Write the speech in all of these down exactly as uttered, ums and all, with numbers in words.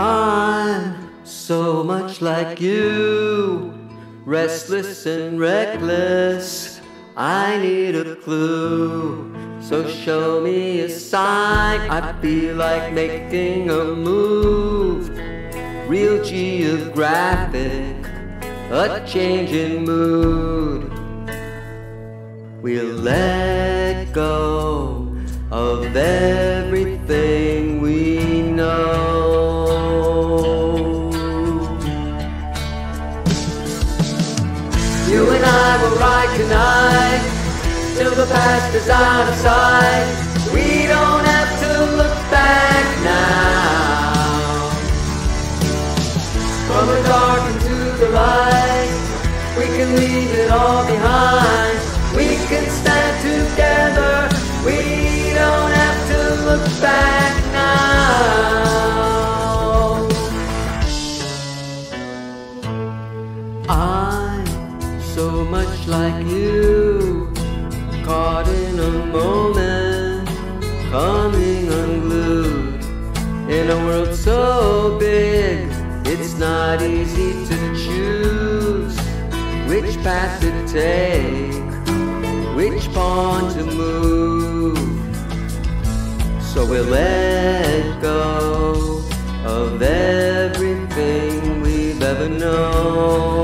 I'm so much like you, restless and reckless. I need a clue, so show me a sign. I feel like making a move, real geographic, a change in mood. We'll let go of everything we know. You and I will ride tonight till the past is out of sight. We don't have to look back now. From the dark into the light, we can leave it all behind. We can stand together. We don't have to look back now. I'm so much like you, caught in a moment, coming unglued. In a world so big, it's not easy to choose which path to take, which pawn to move. So we'll let go of everything we've ever known.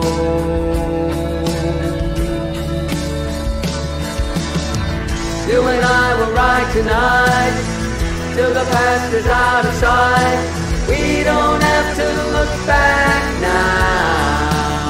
You and I will ride tonight till the past is out of sight. We don't have to look back now.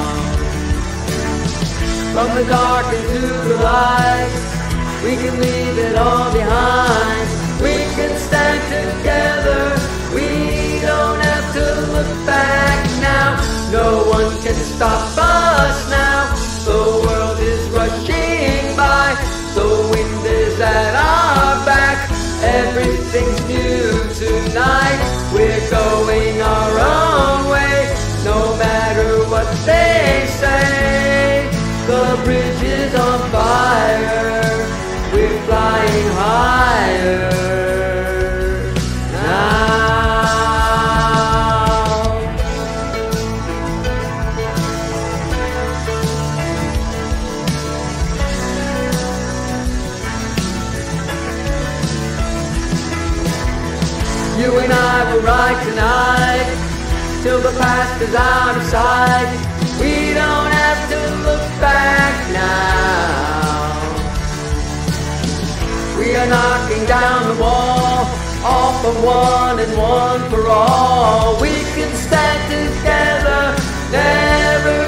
From the dark into the light, we can leave it all behind. We can stand together. We don't have to look back now. No one can stop us now. The world is rushing by. The wind is at our back. Everything's new tonight. We're going our own way, no matter what they say. The bridge is on fire. We're flying higher now. You and I will ride tonight till the past is out of sight. We don't have to look back now. We are knocking down the wall, all for one and one for all. We can stand together, never